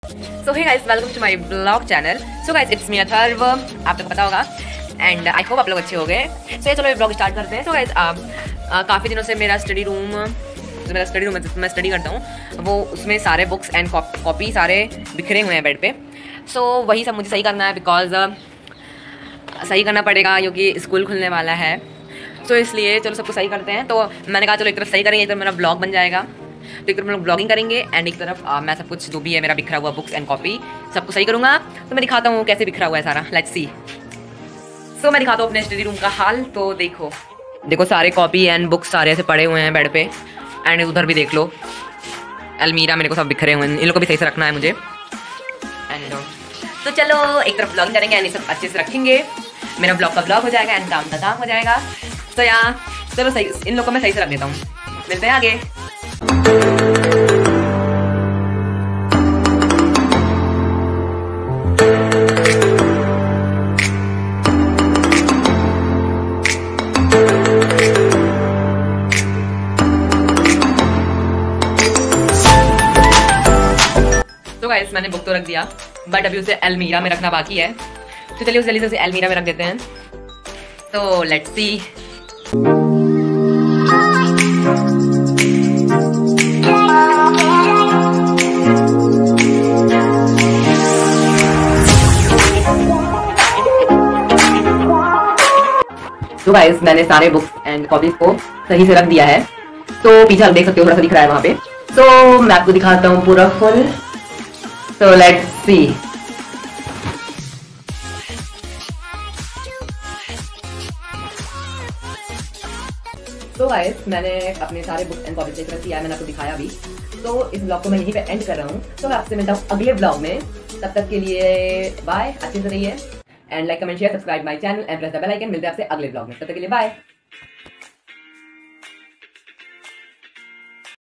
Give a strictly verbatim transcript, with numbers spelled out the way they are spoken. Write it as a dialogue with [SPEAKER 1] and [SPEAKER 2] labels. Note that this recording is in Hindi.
[SPEAKER 1] So hey guys, welcome to my blog channel. So guys, it's me Atharva, आप लोग को पता होगा एंड आई होप आप लोग अच्छे हो गए। सो चलो ये ब्लॉग स्टार्ट करते हैं। सो गाइस, काफ़ी दिनों से मेरा स्टडी रूम जो मेरा स्टडी रूम है जिसमें मैं स्टडी करता हूँ वो उसमें सारे बुक्स एंड कॉपी सारे बिखरे हुए हैं बेड पे। सो so, वही सब मुझे सही करना है बिकॉज uh, सही करना पड़ेगा क्योंकि स्कूल खुलने वाला है। सो so, इसलिए चलो सबको सही करते हैं। तो मैंने कहा चलो एक तरफ सही करेंगे, एक तरफ मेरा ब्लॉग बन जाएगा। तो एक तरफ हम लोग ब्लॉगिंग करेंगे एंड एक तरफ आ, मैं सब कुछ जो भी है मेरा बिखरा हुआ बुक्स एंड कॉपी सबको सही करूँगा। तो मैं दिखाता हूँ कैसे बिखरा हुआ है सारा, लेट्स सी। सो मैं दिखाता हूँ अपने स्टडी रूम का हाल। तो देखो देखो सारे कॉपी एंड बुक्स सारे ऐसे पड़े हुए हैं बेड पे एंड उधर भी देख लो अलमीरा मेरे को सब बिखरे हुए हैं, इन लोग को भी सही से रखना है मुझे। एंड तो चलो एक तरफ ब्लॉगिंग करेंगे एंड ये सब अच्छे से रखेंगे, मेरा ब्लॉग का ब्लॉग हो जाएगा एंड काम का काम हो जाएगा। तो यहाँ चलो सही इन लोग को मैं सही से रख देता हूँ, मिलते हैं आगे। तो गाइस मैंने बुक तो रख दिया बट अभी उसे अलमीरा में रखना बाकी है। तो चलिए उसे जल्दी से उसे अलमीरा में रख देते हैं। तो लेट्स सी। तो गाइस मैंने सारे बुक्स एंड कॉपीज को सही से रख दिया है। तो पीछे आप देख सकते हो थोड़ा सा दिख रहा है वहां पे। तो मैं आपको दिखाता हूँ पूरा फुल। तो लेट्स सी। तो गाइस मैंने अपने सारे बुक्स एंड कॉपीज एक तरह किया है, मैंने आपको दिखाया भी। तो इस ब्लॉग को मैं यहीं पे एंड कर रहा हूँ। तो मैं आपसे मिलता हूँ अगले ब्लॉग में, तब तक के लिए बाय, अच्छे से रहिए and like comment share subscribe my channel and press the bell icon. मिलते हैं आपसे अगले ब्लॉग में, तब तक के लिए बाय।